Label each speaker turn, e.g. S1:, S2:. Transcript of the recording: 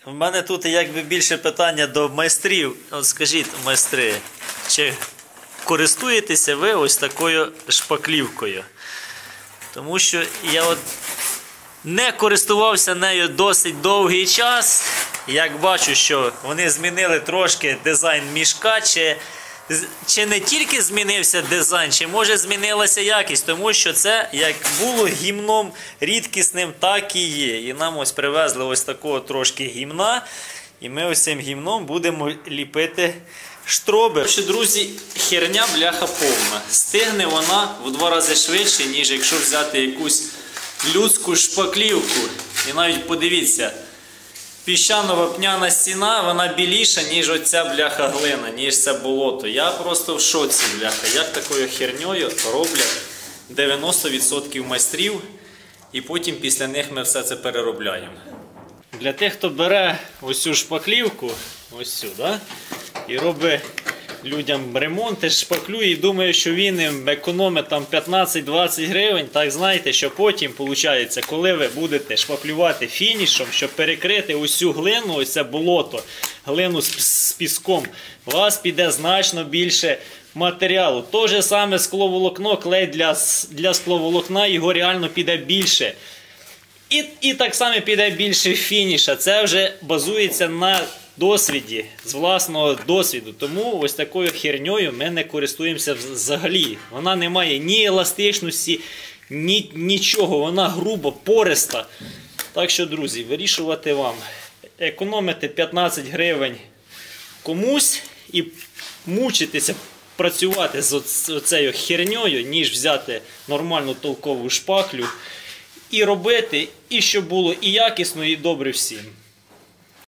S1: в мене тут якби більше питання до майстрів. От скажіть, майстри, чи користуєтеся ви ось такою шпаклівкою? Тому що я от не користувався нею досить довгий час. Як бачу, що вони змінили трошки дизайн мішка, чи не тільки змінився дизайн, чи може змінилася якість, тому що це як було гімном рідкісним, так і є. І нам ось привезли ось такого трошки гімна, і ми ось цим гімном будемо ліпити штроби. Що, друзі, херня бляха повна. Стигне вона в 2 рази швидше, ніж якщо взяти якусь людську шпаклівку. І навіть подивіться, піщано-вапняна стіна, вона біліша, ніж оця бляха глина, ніж це болото. Я просто в шоці, бляха, як такою херньою роблять 90% майстрів, і потім після них ми все це переробляємо. Для тих, хто бере ось цю шпаклівку, ось сюди, і робить людям ремонти, шпаклює і думає, що він їм економить там 15-20 гривень, так знаєте, що потім, виходить, коли ви будете шпаклювати фінішом, щоб перекрити ось цю глину, ось це болото, глину з піском, у вас піде значно більше матеріалу. То же саме скловолокно, клей для скловолокна, його реально піде більше. І так само піде більше фініша. Це вже базується на досвіді, з власного досвіду. Тому ось такою херньою ми не користуємося взагалі. Вона не має ні еластичності, нічого. Вона грубо, пориста. Так що, друзі, вирішувати вам. Економити 15 гривень комусь і мучитися працювати з оцею херньою, ніж взяти нормальну толкову шпаклю і робити, і щоб було і якісно, і добре всім.